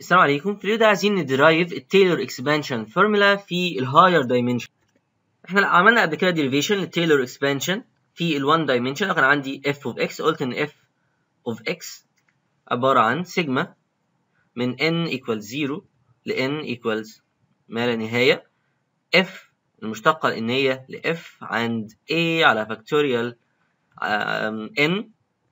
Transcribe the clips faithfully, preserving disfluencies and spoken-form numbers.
السلام عليكم. في الفيديو ده عايزين ندرايف التايلور اكسبانشن فورمولا في الهاير دايمنشن. احنا عملنا قبل كده ديريفيشن للتايلور اكسبانشن في ال1 دايمنشن. لو كان عندي f of x قلت ان f of x عباره عن سيجما من n equals zero ل n equals ما لا نهايه f المشتقه الانيه ل f عند a على فاكتوريال n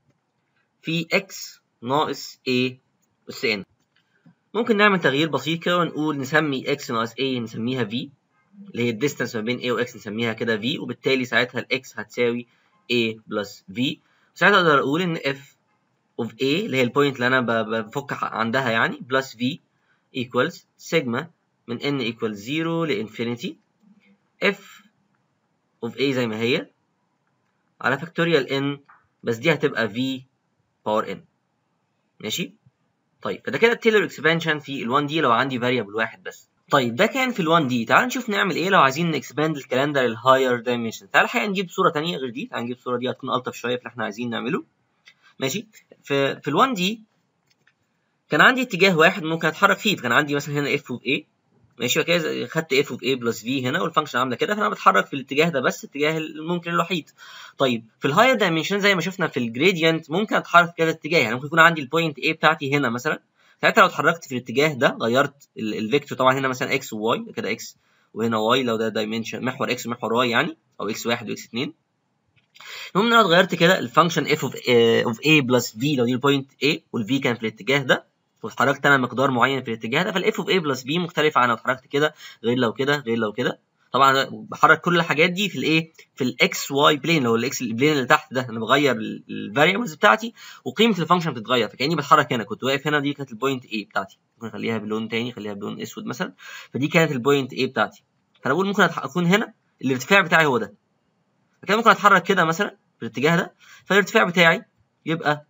في x ناقص a أس n. ممكن نعمل تغيير بسيط كده ونقول نسمي x ناقص a نسميها v، اللي هي الديستانس ما بين a و x نسميها كده v، وبالتالي ساعتها ال x هتساوي a بلس v. وساعتها اقدر اقول ان f of a اللي هي البوينت اللي انا بفك عندها يعني بلس v equals سيجما من n equals zero لانفينيتي f of a زي ما هي على فاكتوريال n، بس دي هتبقى v باور n. ماشي؟ طيب فده كده التايلور اكسبانشن في ال1 دي لو عندي فاريبل واحد بس. طيب ده كان في ال1 دي. تعال نشوف نعمل ايه لو عايزين نكسباند الكلام ده للهاير دايمنشن. تعال الحقيقه نجيب صوره ثانيه غير دي. تعال نجيب الصوره دي هتكون الطف شويه في اللي احنا عايزين نعمله. ماشي؟ في في ال1 دي كان عندي اتجاه واحد ممكن اتحرك فيه، فكان عندي مثلا هنا f of a. ماشي؟ وكده خدت f of a بلس v هنا والفانكشن عامله كده، فانا بتحرك في الاتجاه ده بس، الاتجاه الممكن الوحيد. طيب في الهاير دايمنشن زي ما شفنا في الجريدينت ممكن اتحرك في كذا اتجاه، يعني ممكن يكون عندي البوينت a بتاعتي هنا مثلا، ساعتها لو اتحركت في الاتجاه ده غيرت الفيكتور طبعا هنا مثلا x و y كده x وهنا y لو ده دايمنشن محور x ومحور y يعني، او x واحد و x اتنين. المهم ان انا اتغيرت كده الفانكشن f of a, of a بلس v لو دي البوينت a والv كان في الاتجاه ده، واتحركت انا مقدار معين في الاتجاه ده، فالاف اوف a بلس v مختلفه عن لو اتحركت كده غير لو كده غير لو كده. طبعا بحرك كل الحاجات دي في الايه في الاكس واي بلين، لو الاكس البلين اللي تحت ده انا بغير الفاريبلز بتاعتي وقيمه الفانكشن بتتغير، فكاني بتحرك هنا. كنت واقف هنا، دي كانت البوينت A بتاعتي، ممكن اخليها بلون تاني، اخليها بلون اسود مثلا، فدي كانت البوينت A بتاعتي. فانا بقول ممكن اكون هنا الارتفاع بتاعي هو ده، فكده ممكن اتحرك كده مثلا في الاتجاه ده، فالارتفاع بتاعي يبقى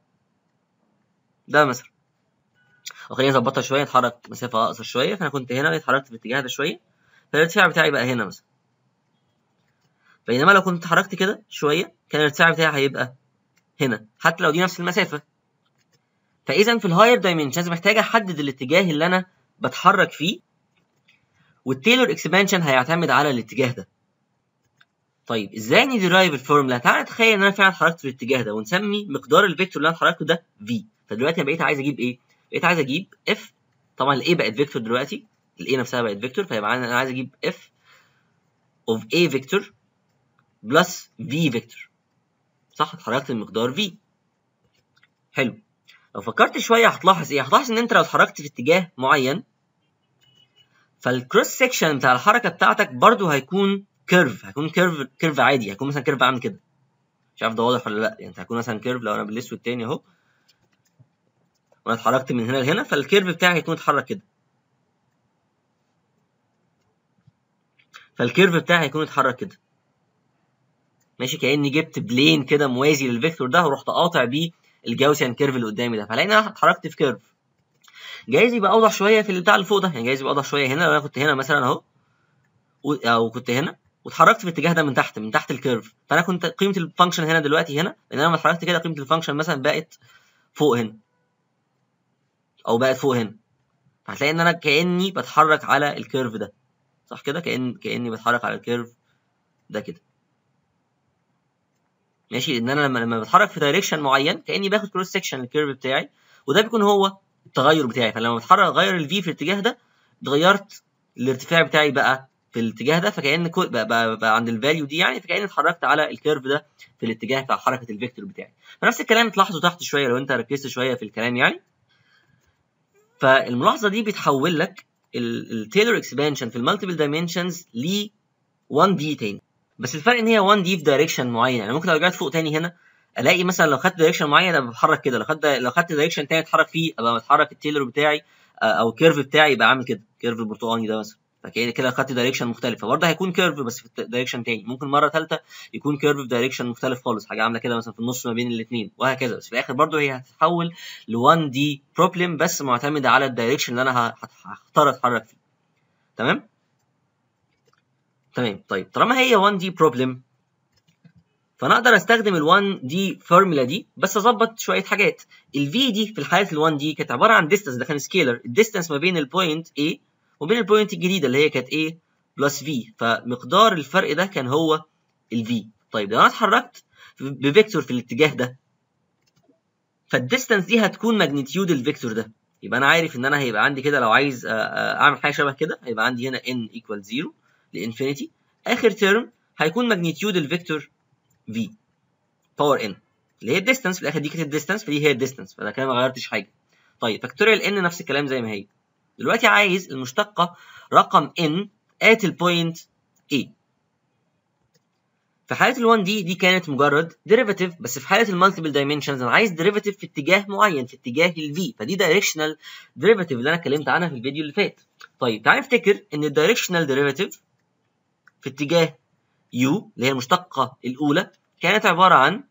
ده مثلا. او خليني اظبطها شويه، اتحرك مسافه اقصر شويه، فانا كنت هنا اتحركت في الاتجاه ده شويه، فالارتفاع بتاعي بقى هنا مثلا. بينما لو كنت اتحركت كده شويه كان الارتفاع بتاعي هيبقى هنا، حتى لو دي نفس المسافه. فاذا في الهاير دايمنشنز محتاج احدد الاتجاه اللي انا بتحرك فيه، والتايلور اكسبانشن هيعتمد على الاتجاه ده. طيب ازاي ندرايف الفورمولا؟ تعالى نتخيل ان انا فعلا اتحركت في الاتجاه ده، ونسمي مقدار الفيكتور اللي انا اتحركته ده v. فدلوقتي انا بقيت عايز اجيب ايه؟ بقيت عايز اجيب f. طبعا الايه بقت فيكتور دلوقتي، الايه نفسها بقت فيكتور، فيبقى انا عايز اجيب f of a فيكتور بلس v فيكتور. صح؟ اتحركت المقدار v. حلو. لو فكرت شويه هتلاحظ ايه؟ هتلاحظ ان انت لو اتحركت في اتجاه معين فالكروس سيكشن بتاع الحركه بتاعتك برضو هيكون كيرف، هيكون كيرف كيرف عادي، هيكون مثلا كيرف عامل كده. مش عارف ده واضح ولا لا، يعني هيكون مثلا كيرف لو انا بالاسود تاني اهو، وانا اتحركت من هنا لهنا، فالكيرف بتاعي هيكون اتحرك كده. فالكيرف بتاعي هيكون اتحرك كده. ماشي؟ كاني جبت بلين كده موازي للفيكتور ده ورحت قاطع بيه الجاوسيان كيرف اللي قدامي ده، فهلاقي ان انا اتحركت في كيرف. جايز يبقى اوضح شويه في البتاع اللي فوق ده، يعني جايز يبقى اوضح شويه هنا لو انا كنت هنا مثلا اهو، او كنت هنا واتحركت في الاتجاه ده من تحت من تحت الكيرف، فانا كنت قيمه الفانكشن هنا دلوقتي هنا، ان انا لما اتحركت كده قيمه الفانكشن مثلا بقت فوق هنا او بقت فوق هنا، فهتلاقي ان انا كاني بتحرك على الكيرف ده. صح كده؟ كان كاني بتحرك على الكيرف ده كده. ماشي؟ ان انا لما لما بتحرك في دايركشن معين كاني باخد كروس سكشن الكيرف بتاعي، وده بيكون هو التغير بتاعي. فلما بتحرك اغير الفي في الاتجاه ده، اتغيرت الارتفاع بتاعي بقى في الاتجاه ده، فكأن بقى, بقى, بقى عند الفاليو دي يعني، فكأني اتحركت على الكيرف ده في الاتجاه بتاع حركه الفيكتور بتاعي. فنفس الكلام تلاحظه تحت شويه لو انت ركزت شويه في الكلام يعني. فالملاحظه دي بتحول لك التايلور اكسبانشن في المالتيبل دايمنشنز ل واحد دي تاني، بس الفرق ان هي واحد دي في دايركشن معين. يعني ممكن لو رجعت فوق تاني هنا الاقي مثلا لو خدت دايركشن معين ابقى بتحرك كده، لو خدت لو خدت دايركشن تاني اتحرك فيه ابقى بتحرك التيلر بتاعي او الكيرف بتاعي يبقى عامل كده، كيرف البرتقاني ده مثلا. فكده كده خدت دايركشن مختلفه، برضه هيكون كيرف بس في دايركشن تاني. ممكن مره ثالثه يكون كيرف في دايركشن مختلف خالص، حاجه عامله كده مثلا في النص ما بين الاثنين، وهكذا. بس في الاخر برضه هي هتتحول ل واحد دي بروبلم، بس معتمده على الدايركشن اللي انا هختار اتحرك فيه. تمام؟ تمام. طيب طالما هي واحد دي بروبلم، فانا اقدر استخدم ال واحد دي فورمولا دي بس اظبط شويه حاجات. ال V دي في الحاله ال واحد دي كانت عباره عن ديستانس، ده كان سكيلر، الديستانس ما بين البوينت A وبين البوينت الجديده اللي هي كانت A بلس V، فمقدار الفرق ده كان هو ال V. طيب لو انا اتحركت بفيكتور في الاتجاه ده، فالديستانس دي هتكون ماجنتيود الفيكتور ده. يبقى انا عارف ان انا هيبقى عندي كده، لو عايز اعمل حاجه شبه كده هيبقى عندي هنا n equal صفر لانفينيتي، اخر ترم هيكون ماجنتيود الفيكتور v باور n اللي هي الديستانس في الاخر، دي كانت الديستانس فدي هي الديستانس، فانا كده ما غيرتش حاجه. طيب فاكتوريال n نفس الكلام زي ما هي. دلوقتي عايز المشتقه رقم n at البوينت A. في حاله ال واحد دي دي كانت مجرد ديريفاتيف، بس في حاله المالتيبل دايمنشنز انا عايز ديريفاتيف في اتجاه معين، في اتجاه ال V، فدي دايركشنال ديريفاتيف اللي انا اتكلمت عنها في الفيديو اللي فات. طيب تعالى نفتكر ان الدايركشنال ديريفاتيف في اتجاه U اللي هي المشتقه الاولى كانت عباره عن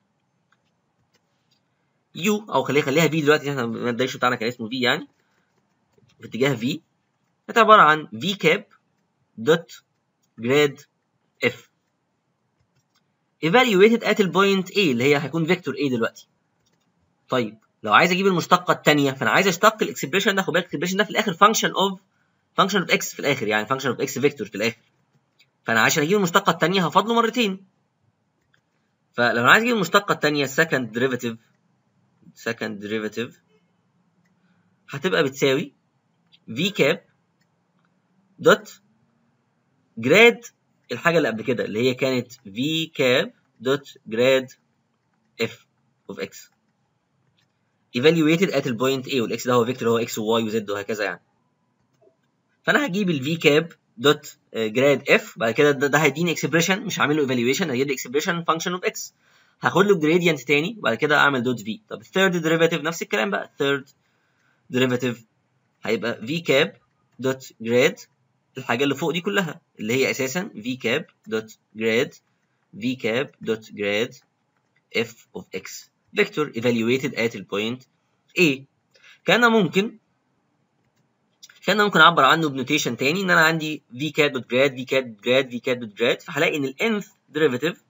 U، او خليها خليها V دلوقتي، احنا الدايركشن بتاعنا كان اسمه V يعني، في اتجاه V كانت عباره عن V كاب دوت جراد F evaluated at البوينت A اللي هي هيكون فيكتور A دلوقتي. طيب لو عايز اجيب المشتقه الثانيه فانا عايز اشتق الاكسبريشن ده، خد بالك الاكسبريشن ده في الاخر فانكشن اوف فانكشن اوف اكس في الاخر، يعني فانكشن اوف اكس فيكتور في الاخر، فانا عشان اجيب المشتقه الثانيه هفضله مرتين. فلو انا عايز اجيب المشتقه الثانيه second derivative second derivative هتبقى بتساوي v كاب دوت جراد الحاجه اللي قبل كده اللي هي كانت v كاب دوت جراد f of x evaluated at البوينت A، والاكس ده هو فيكتور، هو x و y و z وهكذا يعني. فانا هجيب ال v كاب دوت جراد f، بعد كده ده, ده هيديني اكسبريشن، مش هعمل له ايفالويشن، هيجيب لي اكسبريشن فانكشن اوف x، هاخد له جريدينت تاني وبعد كده اعمل دوت v. طب الثيرد ديريفاتيف نفس الكلام بقى، الثيرد ديريفاتيف هيبقى v كاب دوت جراد الحاجه اللي فوق دي كلها اللي هي اساسا v كاب دوت جراد v كاب دوت جراد f of x فيكتور evaluated at البوينت A. كان ممكن كان ممكن اعبر عنه بنوتيشن تاني، ان انا عندي v كاب دوت جراد v كاب دوت جراد v كاب دوت جراد، فهلاقي ان ال nth ديريفاتيف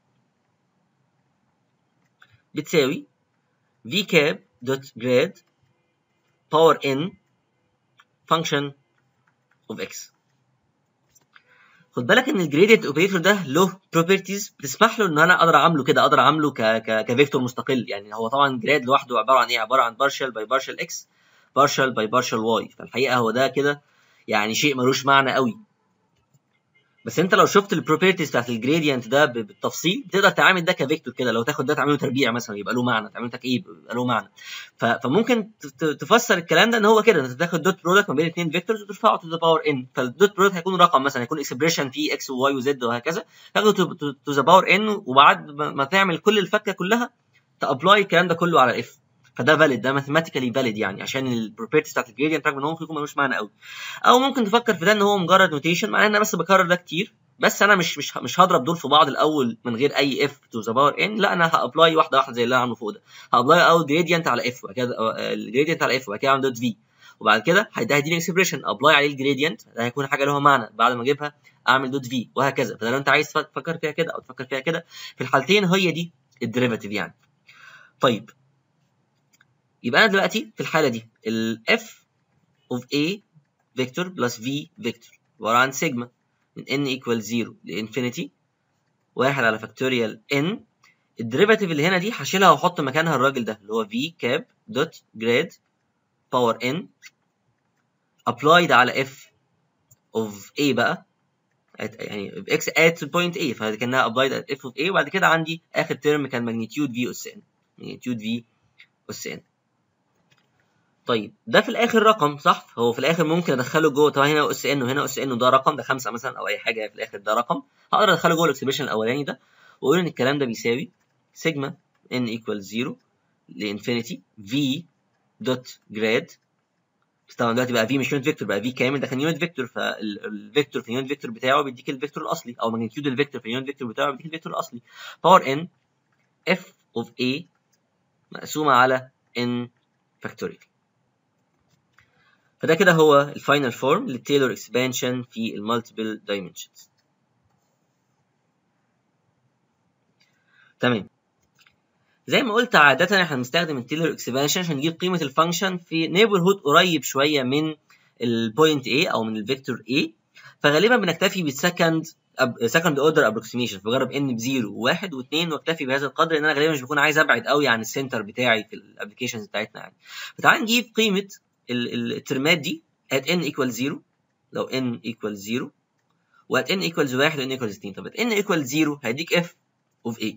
بتساوي v كاب دوت جراد باور n function of x. خد بالك ان الجريدينت اوبريتور ده له بروبرتيز بتسمح له ان انا اقدر اعمله كده، اقدر اعمله ك ك كفيكتور مستقل. يعني هو طبعا جراد لوحده عباره عن ايه؟ عباره عن بارشال باي بارشال اكس بارشال باي بارشال واي، فالحقيقه هو ده كده يعني شيء ملوش معنى قوي. بس انت لو شفت البروبرتيز بتاعت الجريدينت ده بالتفصيل تقدر تعامل ده كفيكتور كده، لو تاخد ده تعمله تربيع مثلا يبقى له معنى، تعمله تكعيب يبقى له معنى. فممكن تفسر الكلام ده ان هو كده، انت تاخد دوت برودكت ما بين اثنين فيكتورز وترفعه تو ذا باور ان، فالدوت برودكت هيكون رقم مثلا، هيكون اكسبريشن فيه اكس وواي وزد وهكذا، تاخده تو ذا باور ان، وبعد ما تعمل كل الفكه كلها تابلاي الكلام ده كله على اف، فده فاليد، ده ماثيماتيكالي فاليد يعني، عشان البروبرتيز بتاعت الجريدينت رغم ان هو ممكن يكون ملوش معنى قوي. او ممكن تفكر في ده ان هو مجرد نوتيشن، معناه ان انا بس بكرر ده كتير، بس انا مش مش مش هضرب دول في بعض الاول من غير اي اف تو ذا باور ان، لا انا هابلاي واحده واحده زي اللي انا عامله فوق ده، هابلاي اول جريدينت على اف وبعد كده الجريدينت على اف وبعد كده اعمل دوت في، وبعد كده ده هيديني اكسبريشن ابلاي عليه الجريدينت، ده هيكون حاجه لها معنى، بعد ما اجيبها اعمل دوت في وهكذا. فده لو انت عايز تفكر فيها كده او تفكر فيها كده، في الحالتين هي دي الديريفاتيف يعني. طيب يبقى انا دلوقتي في الحاله دي ال f of a فيكتور بلس v فيكتور عباره عن سيجما من n equal صفر لانفينيتي واحد على فاكتوريال n. الديريفاتيف اللي هنا دي هشيلها واحط مكانها الراجل ده اللي هو v كاب دوت جراد باور n applied على f of a بقى، يعني x at point a، فكانها applied at f of a، وبعد كده عندي اخر ترم كان ماجنتيود v اس n، ماجنتيود v اس n. طيب ده في الاخر رقم صح؟ هو في الاخر ممكن ادخله جوه، طبعا هنا اس ان وهنا اس ان وده رقم، ده خمسه مثلا او اي حاجه في الاخر ده رقم، هقدر ادخله جوه الاكسبريشن الاولاني ده واقول ان الكلام ده بيساوي سيجما n equals صفر لانفينيتي v دوت جراد. طبعا دلوقتي بقى v مش يونت فيكتور، بقى v كامل، ده كان يونت فيكتور، فالفيكتور في اليونت فيكتور بتاعه بيديك الفيكتور الاصلي، او ماجنتيود الفيكتور في اليونت فيكتور بتاعه بيديك الفيكتور الاصلي، باور n f of a مقسومه على n فاكتوريال. فده كده هو الفاينل فورم للتايلور اكسبانشن في المالتيبل دايمنشنز. تمام. زي ما قلت عادة احنا بنستخدم التيلر اكسبانشن عشان نجيب قيمة الفانكشن في نيبرهود قريب شوية من البوينت A أو من الفيكتور A، فغالبا بنكتفي بالسكند سكند اوردر ابروكسيميشن، فجرب ان بزيرو وواحد واثنين واكتفي بهذا القدر، لان انا غالبا مش بكون عايز ابعد قوي عن السنتر بتاعي في الابلكيشنز بتاعتنا يعني. فتعال نجيب قيمة الترمات دي at n equals زيرو لو n equals زيرو، و at n equals واحد و n equals اثنين. طب at n equals زيرو هيديك f of a.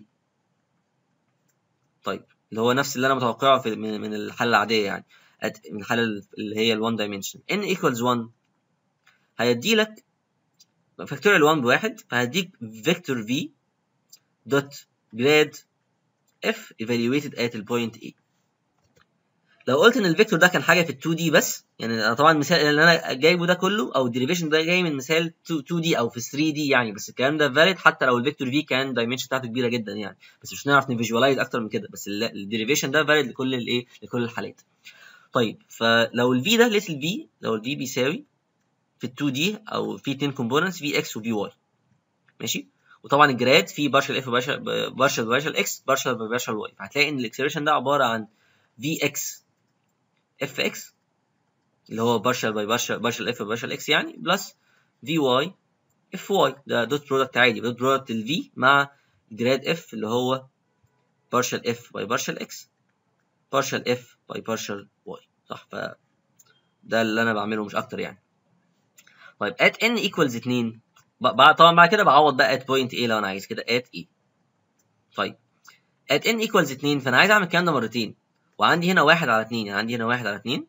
طيب اللي هو نفس اللي انا متوقعه في من, من الحاله العاديه يعني، من الحاله اللي هي ال one dimension. n equals one هيدي لك فاكتوريال واحد بواحد، فهديك فيكتور v دوت جراد f evaluated at البوينت a. لو قلت ان الفيكتور ده كان حاجه في ال تو دي بس، يعني انا طبعا المثال اللي انا جايبه ده كله او الديريفيشن ده جاي من مثال تو دي او في ثري دي يعني، بس الكلام ده فاليد حتى لو الفيكتور في كان الدايمنشن بتاعته كبيره جدا يعني، بس مش هنعرف نفيجوالايز اكتر من كده، بس الديريفيشن ده فاليد لكل الايه لكل الحالات. طيب فلو الفي ده ليتل في، لو الفي بيساوي في ال تو دي او في اتنين كومبوننتس في اكس وفي واي ماشي، وطبعا الجراد في بارشل اف بارشل بارشل بارشل اكس بارشل بارشل واي، فهتلاقي ان الاكسبريشن ده عباره عن في اكس اف اكس اللي هو بارشل باي بارشل بارشل اف بارشل اكس يعني، بلس في واي اف واي، ده دوت برودكت عادي، دوت برودكت الفي مع جراد اف اللي هو بارشل اف باي بارشل اكس بارشل اف باي بارشل واي، صح؟ ف ده اللي انا بعمله مش اكتر يعني. طيب at n equals اتنين، بعد طبعا بعد كده بعوض بقى at point a لو انا عايز كده at e. طيب at n equals اتنين، فانا عايز اعمل الكلام ده مرتين، وعندي هنا واحد على اتنين، يعني عندي هنا واحد على اتنين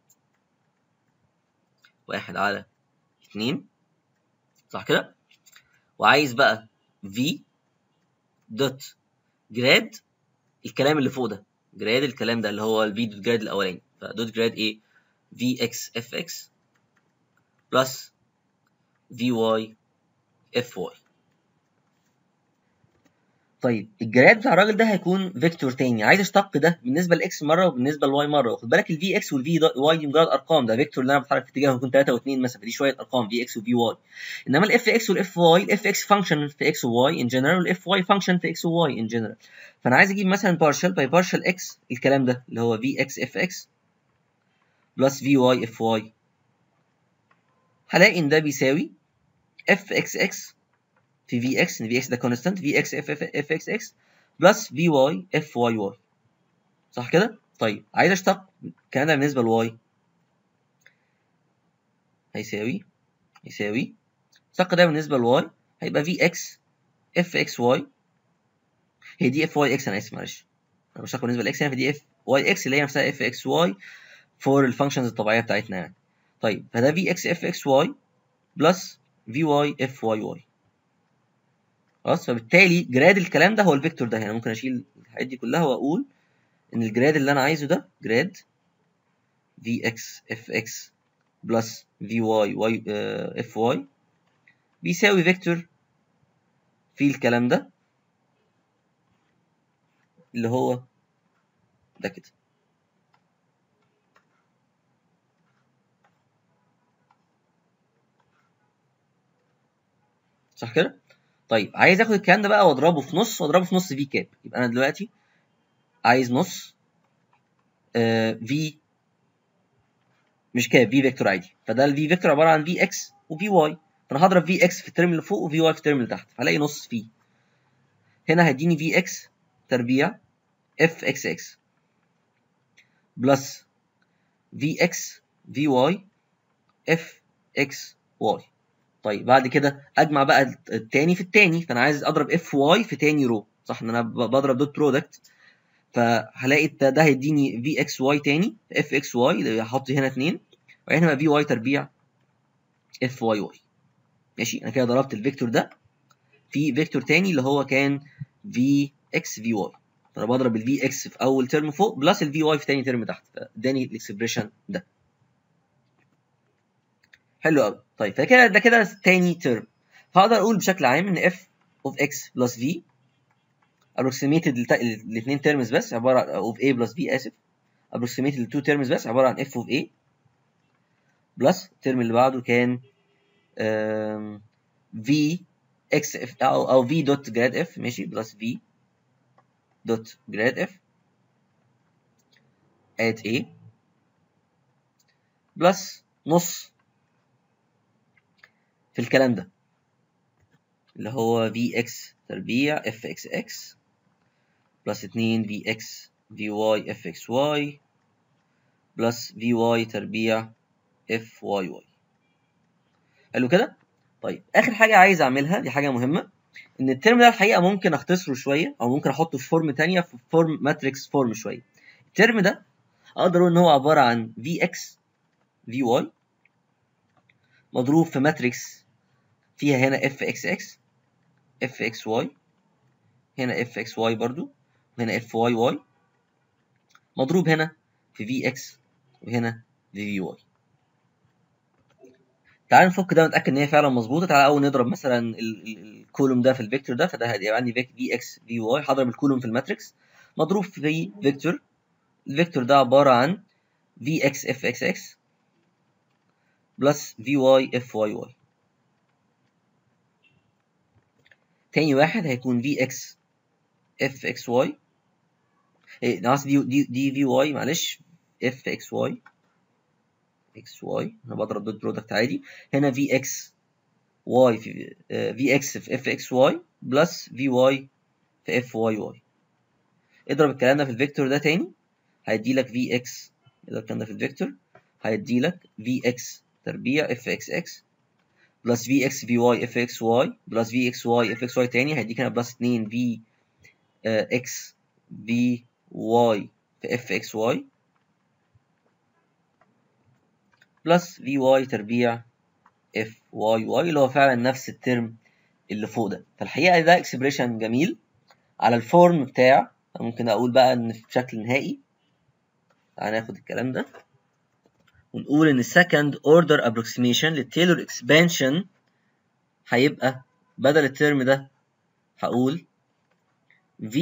واحد على اتنين صح كده، وعايز بقى v دوت جراد الكلام اللي فوق ده، جراد الكلام ده اللي هو الفي دوت جراد الاولاني، فدوت جراد ايه في اكس اف اكس بلس في واي اف واي. طيب الجراد بتاع الراجل ده هيكون فيكتور تاني، عايز اشتق ده بالنسبه لاكس مره وبالنسبه لواي مره، وخد بالك الفي اكس والفي واي دي مجرد ارقام، ده فيكتور اللي انا بتحرك في اتجاهه يكون تلاتة و2 مثلا، فدي شويه ارقام في اكس وفي واي. انما الاف اكس والاف واي، الاف اكس فانكشن في اكس وواي ان جنرال، والاف واي فانكشن في اكس وواي ان جنرال، فانا عايز اجيب مثلا بارشل باي بارشل اكس الكلام ده اللي هو في اكس اف اكس بلس في واي اف واي، هلاقي ان ده بيساوي اف اكس اكس في في اكس، ان في اكس ده كونستانت، في اكس اف اف اكس اكس بلس في واي اف واي واي، صح كده؟ طيب عايز اشتق الكلام ده بالنسبه لواي، هيساوي يساوي اشتق ده بالنسبه لواي هيبقى في اكس اف اكس واي، هي دي اف واي اكس، انا اسف معلش، انا بشتق بالنسبه لاكس هنا، فدي اف واي اكس اللي هي نفسها اف اكس واي فور الفانكشنز الطبيعيه بتاعتنا يعني. طيب فده في اكس اف اكس واي بلس في واي اف واي واي، خلاص. فبالتالي جراد الكلام ده هو الفيكتور ده، هنا ممكن اشيل الحاجات دي كلها واقول ان الجراد اللي انا عايزه ده جراد في اكس اف اكس بلس في واي واي اف واي بيساوي فيكتور في الكلام ده اللي هو ده كده، صح كده؟ طيب عايز اخد الكلام ده بقى واضربه في نص، واضربه في نص في كاب، يبقى انا دلوقتي عايز نص آه في مش كاب، في فيكتور عادي، فده الفي فيكتور عباره عن في اكس وفي واي، فانا هضرب في اكس في الترم اللي فوق وفي واي في الترم اللي تحت، فهلاقي نص في هنا هيديني في اكس تربيع اف اكس اكس بلس في اكس في واي اف اكس واي. طيب بعد كده اجمع بقى التاني في التاني، فانا عايز اضرب اف واي في تاني رو، صح ان انا بضرب دوت برودكت، فهلاقي ده هيديني في اكس واي تاني اف اكس واي، هحط هنا اتنين وهنا بقى في واي تربيع اف واي واي، ماشي. انا كده ضربت الفيكتور ده في فيكتور تاني اللي هو كان في اكس في واي، فانا بضرب الفي اكس في اول ترم فوق بلس الفي واي في تاني ترم تحت، فاداني الاكسبريشن ده. حلو قوي. طيب فكده ده كده تاني ترم، فاقدر اقول بشكل عام ان f of x plus v approximated الاثنين تيرمز بس عباره عن of a plus b اسف approximated التو تيرمز بس عباره عن f of a بلس الترم اللي بعده كان v x f او او v دوت جراد f ماشي بلس v دوت جراد اف at a بلس نص في الكلام ده اللي هو vx تربيع fxx بلس اتنين vx vy fxy بلس vy تربيع fyy. حلو كده؟ طيب آخر حاجة عايز أعملها، دي حاجة مهمة، إن الترم ده الحقيقة ممكن أختصره شوية أو ممكن أحطه في فورم تانية، في فورم ماتريكس فورم شوية. الترم ده أقدر أقول إن هو عبارة عن vx vy مضروب في ماتريكس فيها هنا fxx fxy هنا fxy برضو وهنا fyy مضروب هنا في vx وهنا في vy. تعال نفك ده ونتاكد ان هي فعلا مظبوطه. تعال اول نضرب مثلا الكولوم ده في الفيكتور ده، فده هيبقى عندي في اكس في واي، هضرب الكولوم في الماتريكس مضروب في فيكتور. الفيكتور ده عباره عن في اكس اف اكس اكس بلس في واي اف واي واي. تاني واحد هيكون في اكس اف اكس واي، ايه ناقص دي دي دي في واي معلش، اف اكس واي اكس واي، انا بضرب دوت برودكت عادي. هنا في اكس واي في في اكس في اف اكس واي بلس في واي في اف واي واي. اضرب الكلام ده في الفيكتور ده تاني، هيدي لك في اكس، اضرب الكلام ده في الفيكتور هيدي لك في اكس تربيع اف اكس اكس بلس في اكس في واي اف اكس واي بلس في اكس واي اف اكس واي تاني هيديك هنا بلس اتنين في اكس في واي في اف اكس واي بلس في واي تربيع اف واي واي، اللي هو فعلا نفس الترم اللي فوق ده. فالحقيقه ده اكسبريشن جميل على الفورم بتاع، ممكن اقول بقى ان في شكل نهائي. تعال ناخد الكلام ده ونقول ان second order approximation للتايلور اكسبانشن هيبقى بدل الترم ده هقول V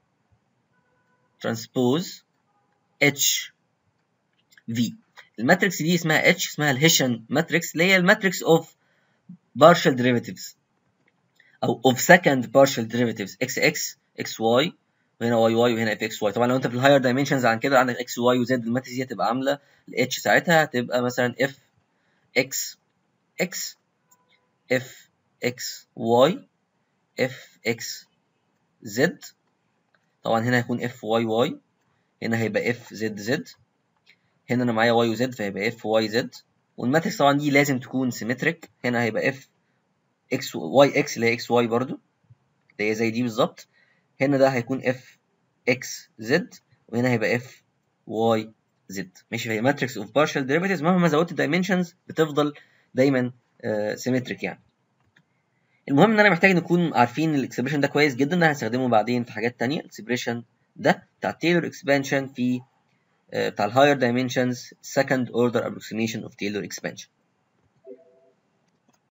transpose H V. الماتريكس دي اسمها H، اسمها الهيشن ماتريكس، اللي هي الماتريكس of partial derivatives او of second partial derivatives X X X Y وهنا Y Y وهنا F X Y. طبعا لو انت في الهاير دايمنشنز عن كده عندك X Y و Z، الماتريكس دي هتبقى عامله ال H ساعتها هتبقى مثلا F X X F X Y F X Z. طبعا هنا هيكون F Y Y، هنا هيبقى F Z Z، هنا انا معايا Y و Z فهيبقى F Y Z. والماتريكس طبعا دي لازم تكون سيمتريك، هنا هيبقى F X Y X اللي هي X Y برضو اللي هي زي دي بالظبط، هنا ده هيكون F X Z وهنا هيبقى F Y Z. ماشي، فهي ماتريكس اوف بارشال ديريفيتيفز مهما زودت الدايمنشنز بتفضل دايما سيمتريك uh, يعني. المهم ان انا محتاج نكون عارفين الاكسبريشن ده كويس جدا، ده هنستخدمه بعدين في حاجات تانية. الاكسبريشن ده بتاع التايلور اكسبانشن في uh, بتاع الهاير دايمنشنز second order approximation of Taylor expansion.